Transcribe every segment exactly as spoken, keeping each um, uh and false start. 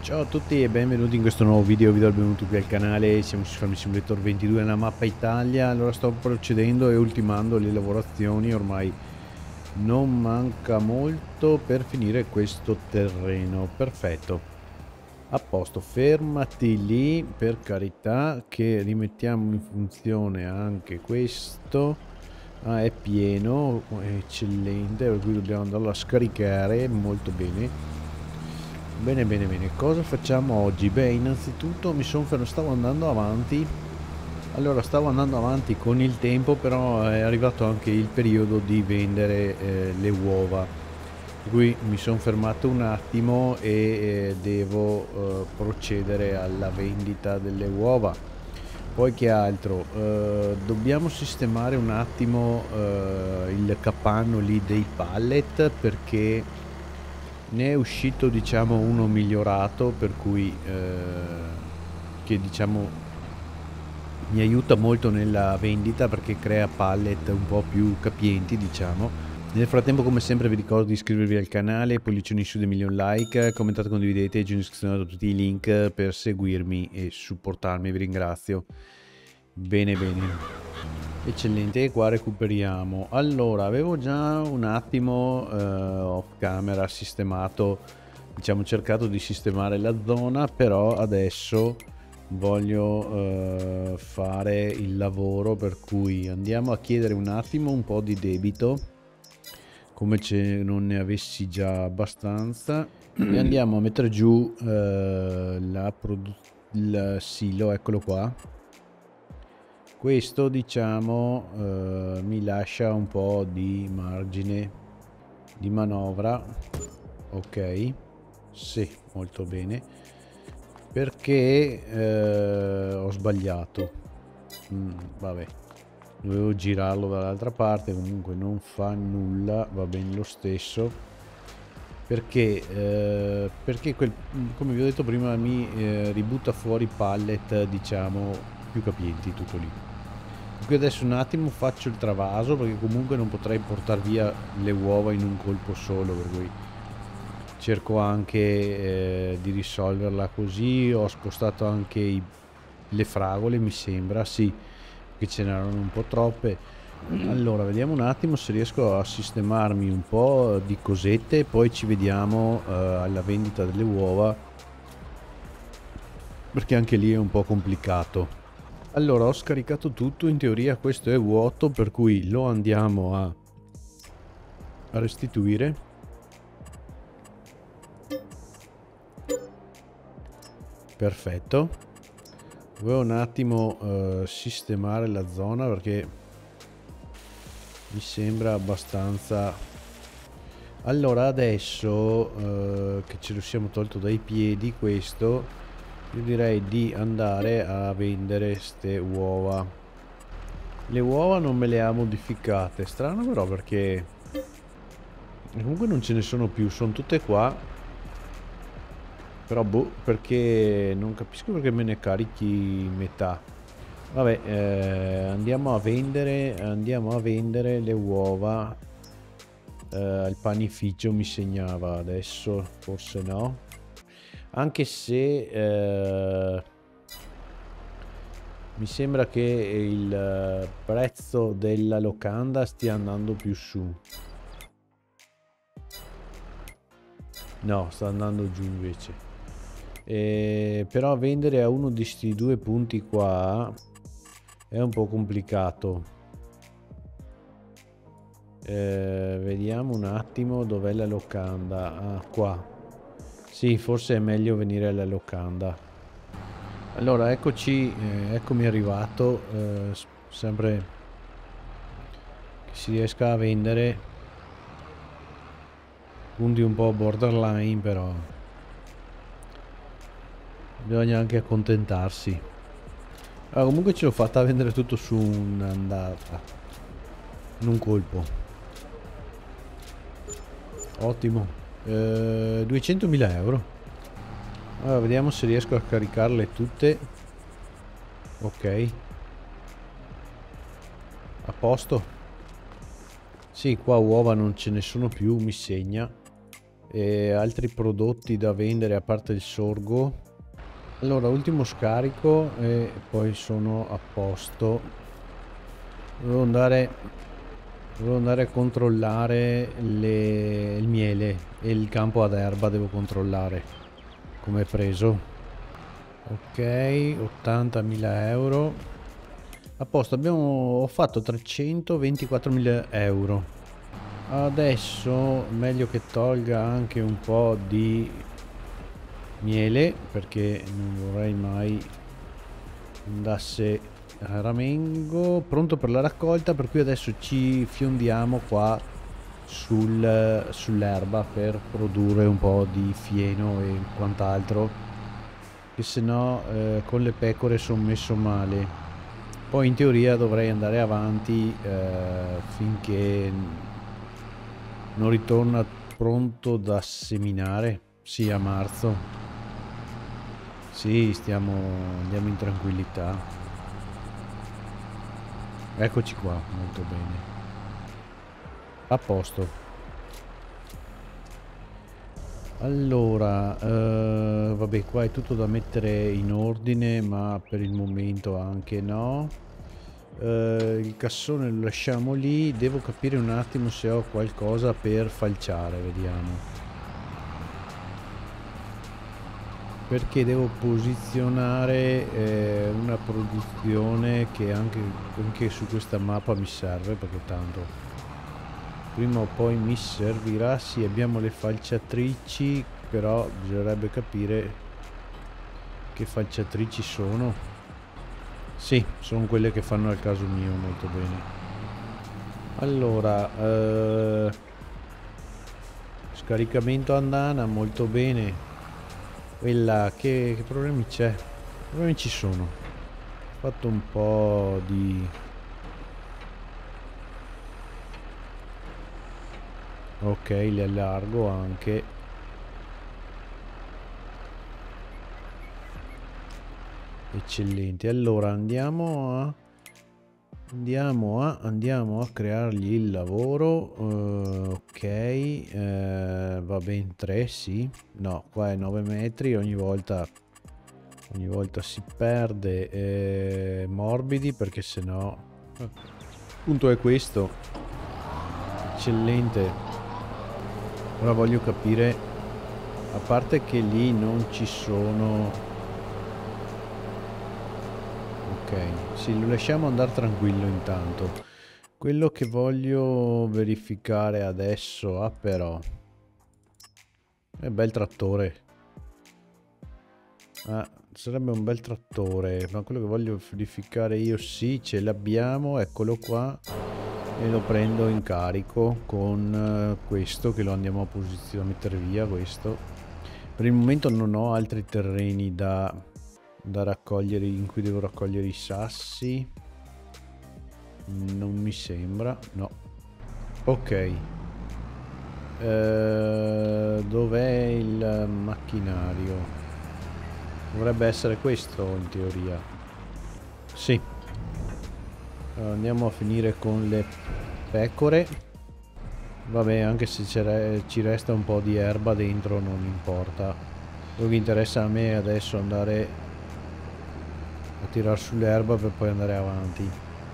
Ciao a tutti e benvenuti in questo nuovo video, vi do il benvenuto qui al canale. Siamo su Farming Simulator ventidue nella mappa Italia. Allora sto procedendo e ultimando le lavorazioni, ormai non manca molto per finire questo terreno. Perfetto, a posto, fermati lì per carità, che rimettiamo in funzione anche questo. Ah, è pieno, eccellente, per cui dobbiamo andarlo a scaricare. Molto bene. Bene bene bene, cosa facciamo oggi? Beh, innanzitutto mi sono fermato, stavo andando avanti. Allora stavo andando avanti con il tempo, però è arrivato anche il periodo di vendere eh, le uova, per cui mi sono fermato un attimo e eh, devo eh, procedere alla vendita delle uova. Poi che altro? Eh, dobbiamo sistemare un attimo eh, il capanno lì dei pallet, perché ne è uscito, diciamo, uno migliorato, per cui eh, che diciamo mi aiuta molto nella vendita, perché crea pallet un po' più capienti, diciamo. Nel frattempo, come sempre, vi ricordo di iscrivervi al canale, pollicioni su dei milioni like, commentate, condividete e giù in descrizione tutti i link per seguirmi e supportarmi, vi ringrazio. Bene bene, eccellente. E qua recuperiamo. Allora, avevo già un attimo eh, off camera sistemato, diciamo, cercato di sistemare la zona, però adesso voglio eh, fare il lavoro, per cui andiamo a chiedere un attimo un po' di debito, come se non ne avessi già abbastanza, e andiamo a mettere giù eh, la il silo, eccolo qua. Questo, diciamo, eh, mi lascia un po' di margine di manovra. Ok, sì, molto bene, perché eh, ho sbagliato. mm, vabbè, dovevo girarlo dall'altra parte, comunque non fa nulla, va bene lo stesso, perché eh, perché quel, come vi ho detto prima, mi eh, ributta fuori pallet, diciamo, più capienti, tutto lì. Qui adesso un attimo faccio il travaso, perché comunque non potrei portare via le uova in un colpo solo, per cui cerco anche eh, di risolverla così. Ho spostato anche i, le fragole, mi sembra, sì, che ce n'erano un po' troppe. Allora vediamo un attimo se riesco a sistemarmi un po' di cosette, poi ci vediamo eh, alla vendita delle uova, perché anche lì è un po' complicato. Allora, ho scaricato tutto, in teoria questo è vuoto, per cui lo andiamo a, a restituire. Perfetto. Volevo un attimo eh, sistemare la zona, perché mi sembra abbastanza... Allora, adesso eh, che ce lo siamo tolto dai piedi questo, io direi di andare a vendere ste uova. Le uova non me le ha modificate, strano però, perché comunque non ce ne sono più, sono tutte qua. Però boh, perché non capisco perché me ne carichi metà. Vabbè, eh, andiamo a vendere, andiamo a vendere le uova eh, al panificio, mi segnava, adesso forse no. Anche se eh, mi sembra che il prezzo della locanda stia andando più su. No, sta andando giù invece. Eh, però vendere a uno di questi due punti qua è un po' complicato. Eh, vediamo un attimo dov'è la locanda. Ah, qua. Sì, forse è meglio venire alla locanda. Allora, eccoci, eh, eccomi arrivato. Eh, sempre che si riesca a vendere. Punti un po' borderline, però bisogna anche accontentarsi. Allora, comunque ce l'ho fatta a vendere tutto su un'andata, in un colpo. Ottimo. eh, duecentomila euro. Allora, vediamo se riesco a caricarle tutte. Ok, a posto. Sì, qua uova non ce ne sono più, mi segna. e altri prodotti da vendere a parte il sorgo. Allora, ultimo scarico e poi sono a posto. Devo andare, devo andare a controllare le, il miele e il campo ad erba, devo controllare come è preso. Ok, ottantamila euro. A posto, abbiamo, ho fatto trecentoventiquattromila euro. Adesso meglio che tolga anche un po' di miele, perché non vorrei mai andasse a ramengo. Pronto per la raccolta, per cui adesso ci fiondiamo qua sul, sull'erba per produrre un po' di fieno e quant'altro, che se no eh, con le pecore sono messo male. Poi in teoria dovrei andare avanti eh, finché non ritorna pronto da seminare. Sì, a marzo. Sì, stiamo, andiamo in tranquillità. Eccoci qua, molto bene. A posto. Allora, eh, vabbè, qua è tutto da mettere in ordine, ma per il momento anche no. Eh, il cassone lo lasciamo lì. Devo capire un attimo se ho qualcosa per falciare, vediamo. Perché devo posizionare eh, una produzione che anche, anche su questa mappa mi serve, perché tanto prima o poi mi servirà. Sì, abbiamo le falciatrici, però bisognerebbe capire che falciatrici sono. Sì, sono quelle che fanno al caso mio, molto bene. Allora, eh, scaricamento andana, molto bene. Quella, che, che problemi c'è? Problemi ci sono. Ho fatto un po' di... Ok, li allargo anche. Eccellente. Allora andiamo a... Andiamo a, andiamo a creargli il lavoro. Uh, ok, uh, va ben tre, sì. No, qua è nove metri, ogni volta... Ogni volta si perde. Eh, morbidi, perché sennò... Il punto è questo. Eccellente. Ora voglio capire, a parte che lì non ci sono... Ok, sì, lo lasciamo andare tranquillo intanto. Quello che voglio verificare adesso, ah però, è un bel trattore. Ah, sarebbe un bel trattore, ma quello che voglio verificare io, sì, ce l'abbiamo, eccolo qua. E lo prendo in carico con uh, questo, che lo andiamo a posizionare, a mettere via questo. Per il momento non ho altri terreni da... da raccogliere, in cui devo raccogliere i sassi. Non mi sembra, no. Ok, eh, dov'è il macchinario? Dovrebbe essere questo in teoria. Sì. Allora, andiamo a finire con le pecore. Vabbè, anche se ci resta un po' di erba dentro non importa. Quello che interessa a me è adesso andare a tirar sull'erba per poi andare avanti.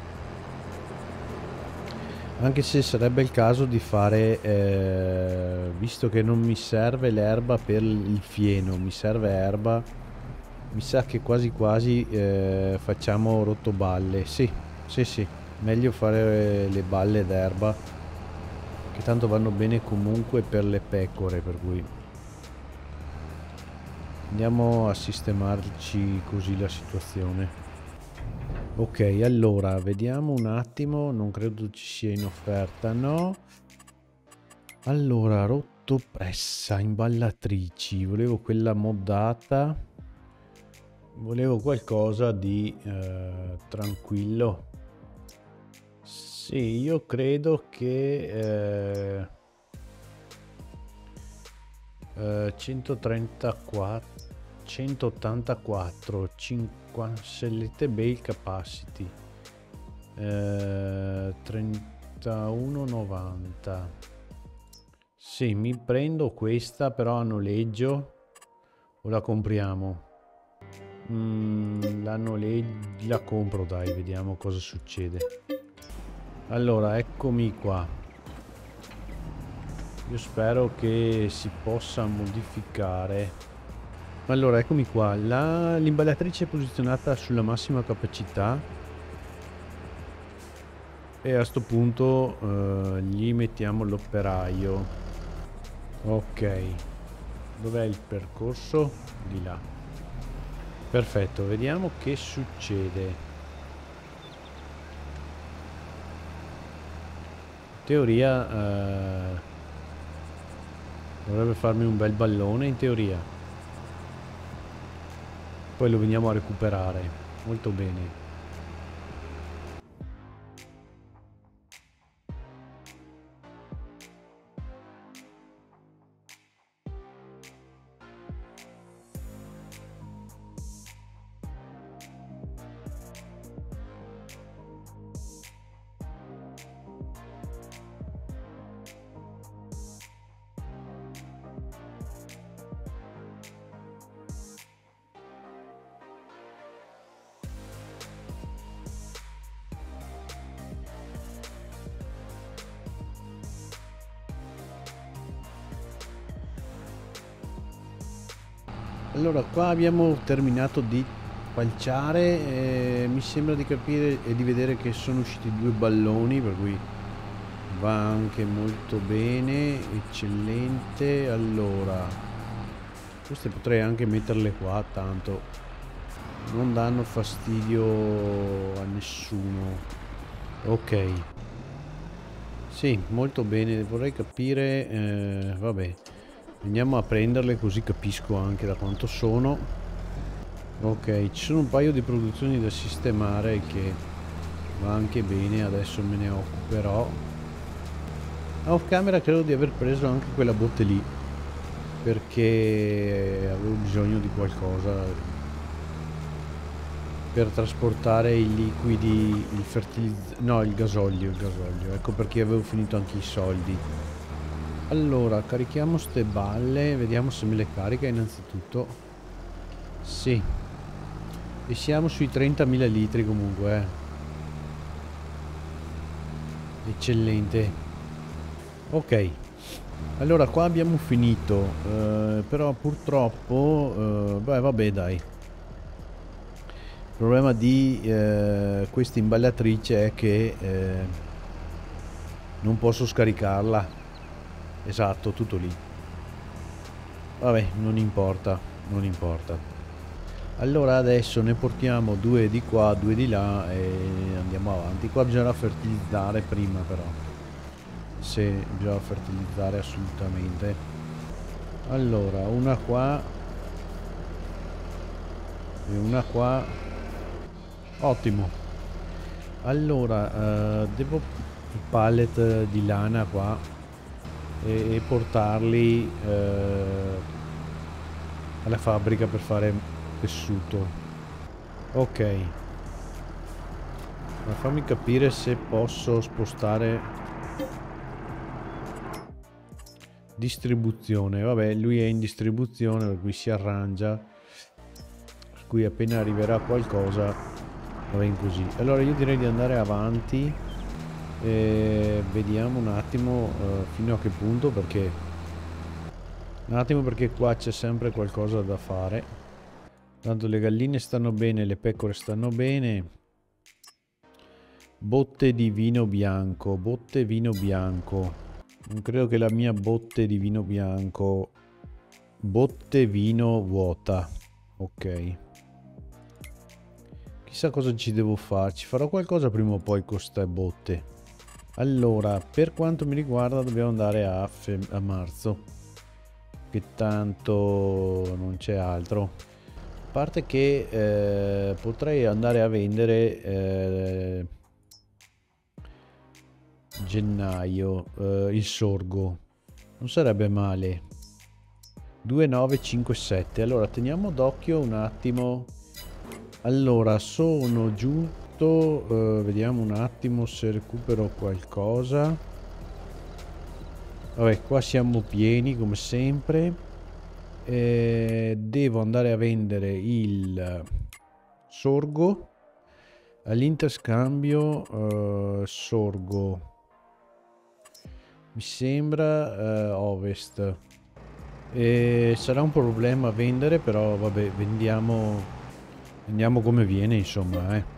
Anche se sarebbe il caso di fare, eh, visto che non mi serve l'erba per il fieno, mi serve erba, mi sa che quasi quasi eh, facciamo rottoballe. Sì, sì, sì, meglio fare le balle d'erba, che tanto vanno bene comunque per le pecore, per cui andiamo a sistemarci così la situazione. Ok, allora vediamo un attimo, non credo ci sia in offerta, no. Allora, rottopressa, imballatrici, volevo quella moddata, volevo qualcosa di eh, tranquillo. Sì, io credo che eh, eh, centotrentaquattro, centottantaquattro, cinquanta, select bale capacity, eh, trentuno novanta. Sì, mi prendo questa però a noleggio o la compriamo? Mm, la noleggio, la compro, dai, vediamo cosa succede. Allora, eccomi qua. Io spero che si possa modificare. Allora, eccomi qua. La, l'imballatrice è posizionata sulla massima capacità e a sto punto eh, gli mettiamo l'operaio. Ok, dov'è il percorso? Di là. Perfetto, vediamo che succede. In teoria eh, dovrebbe farmi un bel ballone, in teoria. Poi lo veniamo a recuperare. Molto bene. Allora, qua abbiamo terminato di falciare, eh, mi sembra di capire e di vedere che sono usciti due balloni, per cui va anche molto bene, eccellente. Allora, queste potrei anche metterle qua, tanto non danno fastidio a nessuno. Ok, sì, molto bene, vorrei capire, eh, vabbè. Andiamo a prenderle così capisco anche da quanto sono. Ok, ci sono un paio di produzioni da sistemare che va anche bene, adesso me ne occuperò. Off camera credo di aver preso anche quella botte lì, perché avevo bisogno di qualcosa per trasportare i liquidi, il fertilizzante, no, il gasolio, il gasolio. Ecco perché avevo finito anche i soldi. Allora, carichiamo ste balle, vediamo se me le carica innanzitutto. Sì. E siamo sui trentamila litri comunque, eh. Eccellente. Ok. Allora, qua abbiamo finito. Eh, però purtroppo... Eh, beh, vabbè, dai. Il problema di eh, questa imballatrice è che eh, non posso scaricarla. Esatto, tutto lì. Vabbè, non importa, non importa. Allora adesso ne portiamo due di qua, due di là e andiamo avanti. Qua bisogna fertilizzare prima però. Sì, bisogna fertilizzare assolutamente. Allora, una qua e una qua. Ottimo. Allora, eh, devo i pallet di lana qua e, e portarli eh, alla fabbrica per fare tessuto. Ok, ma fammi capire se posso spostare distribuzione. Vabbè, lui è in distribuzione per cui si arrangia, per cui appena arriverà qualcosa va bene così. Allora io direi di andare avanti e vediamo un attimo uh, fino a che punto, perché un attimo perché qua c'è sempre qualcosa da fare. Tanto le galline stanno bene, le pecore stanno bene. Botte di vino bianco, botte vino bianco. Non credo che la mia botte di vino bianco. Botte vino vuota. Ok. Chissà cosa ci devo fare. Ci farò qualcosa prima o poi con queste botte. Allora, per quanto mi riguarda dobbiamo andare a, a marzo. Che tanto non c'è altro. A parte che eh, potrei andare a vendere eh, gennaio eh, il sorgo, non sarebbe male. Due nove cinque sette. Allora teniamo d'occhio un attimo. Allora sono giunto eh, vediamo un attimo se recupero qualcosa. Vabbè, qua siamo pieni come sempre. Eh, devo andare a vendere il sorgo all'interscambio. eh, sorgo mi sembra eh, ovest. E sarà un problema vendere, però vabbè, vendiamo vendiamo come viene, insomma, eh.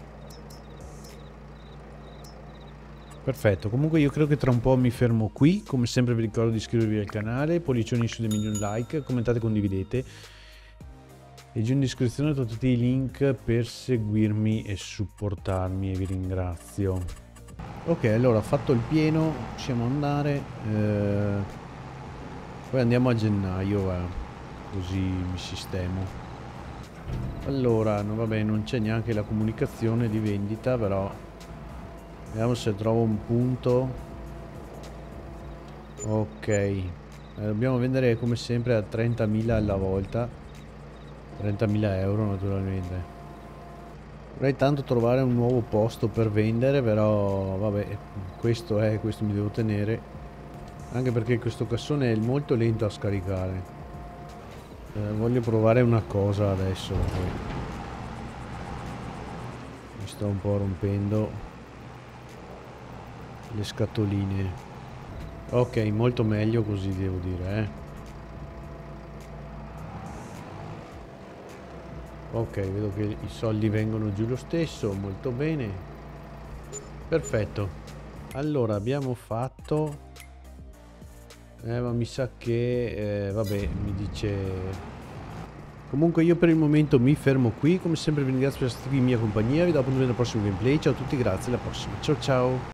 Perfetto, comunque io credo che tra un po' mi fermo qui. Come sempre vi ricordo di iscrivervi al canale, pollicioni su dei milioni like, commentate, condividete e giù in descrizione tutti i link per seguirmi e supportarmi, e vi ringrazio. Ok, allora fatto il pieno possiamo andare, eh, poi andiamo a gennaio, va, così mi sistemo. Allora, no, vabbè, non c'è neanche la comunicazione di vendita, però vediamo se trovo un punto. Ok, eh, dobbiamo vendere come sempre a trentamila alla volta, trentamila euro naturalmente. Vorrei tanto trovare un nuovo posto per vendere, però vabbè, questo è, questo mi devo tenere, anche perché questo cassone è molto lento a scaricare. Eh, voglio provare una cosa adesso, poi mi sto un po' rompendo le scatoline. Ok, molto meglio così, devo dire, eh. Ok, vedo che i soldi vengono giù lo stesso, molto bene. Perfetto. Allora, abbiamo fatto... Eh, ma mi sa che... Eh, vabbè, mi dice... Comunque io per il momento mi fermo qui. Come sempre vi ringrazio per essere stati in mia compagnia. Vi do appuntamento al prossimo gameplay. Ciao a tutti, grazie, alla prossima. Ciao ciao.